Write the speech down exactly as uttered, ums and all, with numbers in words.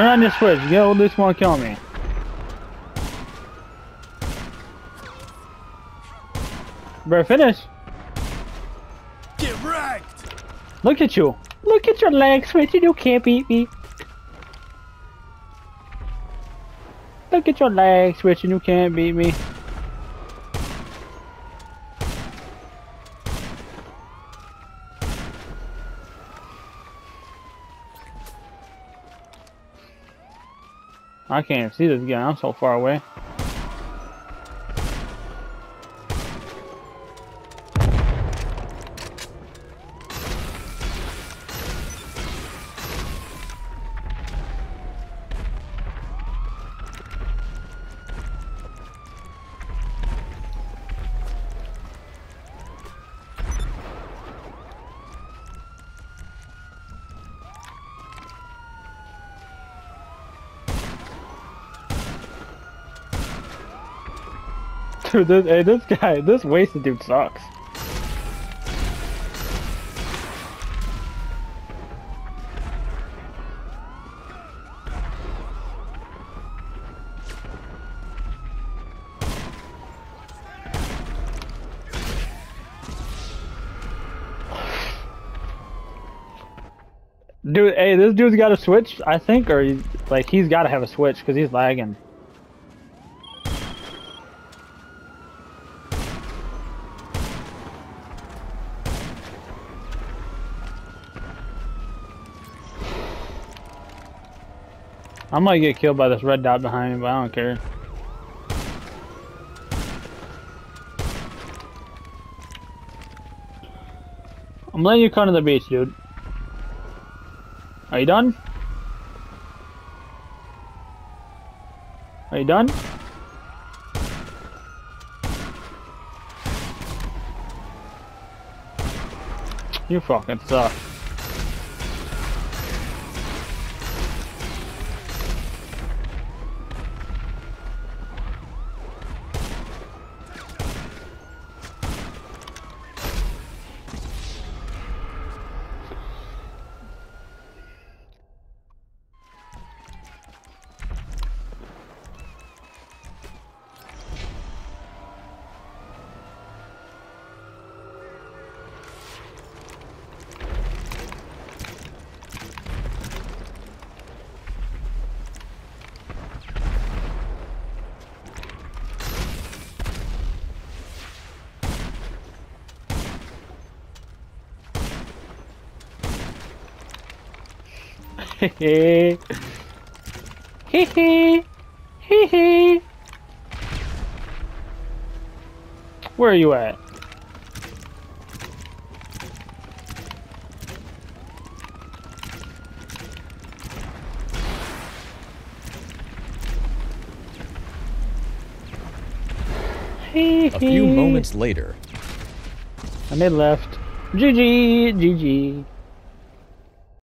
Turn on your switch. Get at least want to kill me. Better finish. Get wrecked. Look at you. Look at your legs switching. You can't beat me. Look at your legs switching. You can't beat me. I can't see this guy. I'm so far away. Dude, this, hey, this guy, this wasted dude sucks. Dude, hey, this dude's got a switch, I think, or he's, like, he's got to have a switch because he's lagging. I might get killed by this red dot behind me, but I don't care. I'm letting you come to the beach, dude. Are you done? Are you done? You fucking suck. Hee hee hee hee hee. Where are you at? Hee A few moments later. And they left. G G, G G.